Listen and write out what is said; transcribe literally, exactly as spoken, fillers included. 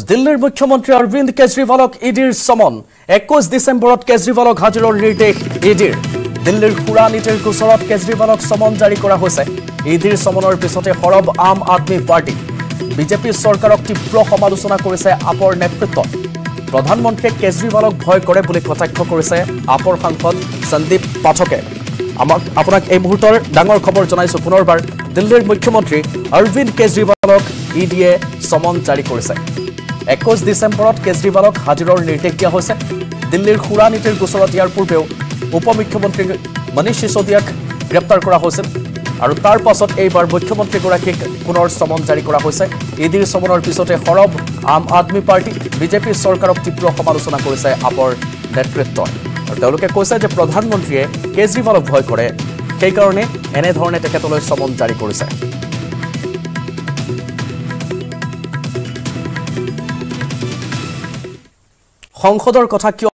দিল্লীৰ মুখ্যমন্ত্ৰী অৰবিন্দ কেজৰিৱালক ইডিৰ সমন একৈশ ডিসেম্বৰত কেজৰিৱালক হাজিৰৰ নিৰ্দেশ ইডিৰ দিল্লীৰ খুৰা নীতিৰ গোচৰত কেজৰিৱালক সমন জাৰি কৰা হৈছে ইডিৰ সমনৰ পিছতে হৰব আম আদমি পাৰ্টি বিজেপি চৰকাৰক তীব্ৰ সমালোচনা কৰিছে আপৰ নেতৃত্ব প্ৰধানমন্ত্ৰীয়ে কেজৰিৱালক ভয় কৰে বুলি কটাক্ষ কৰিছে আপৰ সাংসদ সন্দীপ পাঠকে আমাক আপোনাক এই মুহূৰ্তৰ ডাঙৰ খবৰ জনাইছো পুনৰবাৰ দিল্লীৰ মুখ্যমন্ত্ৰী অৰবিন্দ কেজৰিৱালক ইডিয়ে সমন জাৰি কৰিছে একৈশ ডিসেম্বৰত কেজৰিৱালক হাজিৰৰ নিৰ্দেশ দিয়া হৈছে দিল্লীৰ খুৰা নীতিৰ গোচৰত ইয়াৰ পূৰ্বেও উপ মুখ্যমন্ত্ৰী মনীষ সিসোদিয়াক গ্ৰেপ্তাৰ কৰা হৈছিল আৰু তাৰ পাছত এইবাৰ মুখ্যমন্ত্ৰীগৰাকীক পুনৰ সমন জাৰি কৰা হৈছে ইডিৰ সমনৰ পিছতে হৰব আম আদমি পাৰ্টি বিজেপি চৰকাৰক তীব্ৰ সমালোচনা কৰিছে আপৰ নেতৃত্বই আৰু তেওঁলোকে কৈছে যে প্ৰধানমন্ত্ৰীয়ে কেজৰিৱালক ভয় কৰে সেইকাৰণে এনেধৰণে তেখেতলৈ সমন জাৰি কৰিছে সংসদৰ কথা কিয়